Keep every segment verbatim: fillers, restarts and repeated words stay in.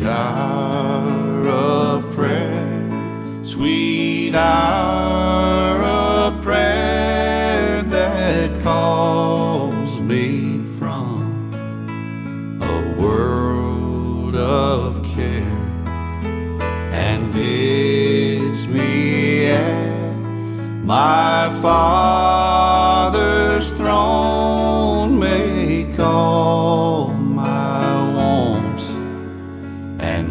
hour of prayer, sweet hour of prayer that calls me from a world of care and bids me at my Father's throne make all my wants and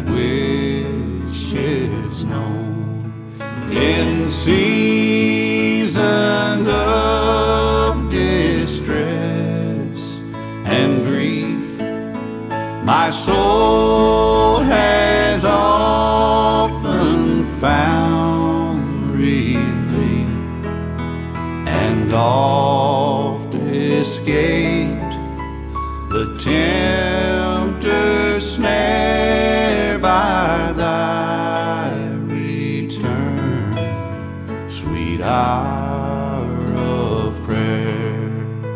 wishes known. In seasons of distress and grief, my soul has often found relief and oft escaped the tempter's snare by thy return, sweet hour of prayer.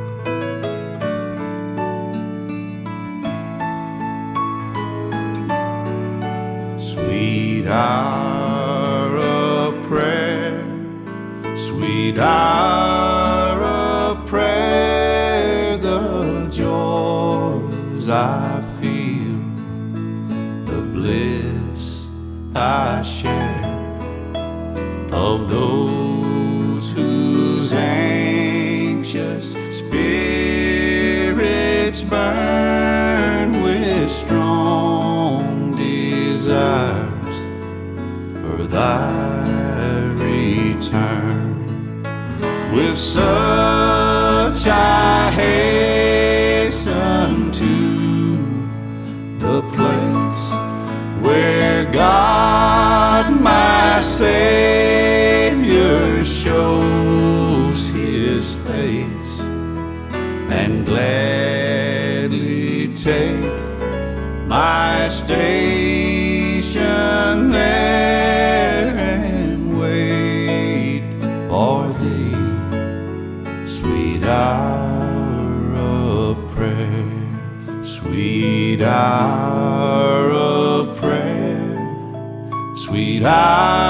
Sweet hour of prayer, sweet hour of prayer, the joys I feel, the bliss I share of those whose anxious spirits burn with strong desires for thy return. With such I hasten to the place where God my Savior shows his face, and gladly take my station there and wait for thee, sweet hour of prayer, sweet hour of prayer, sweet hour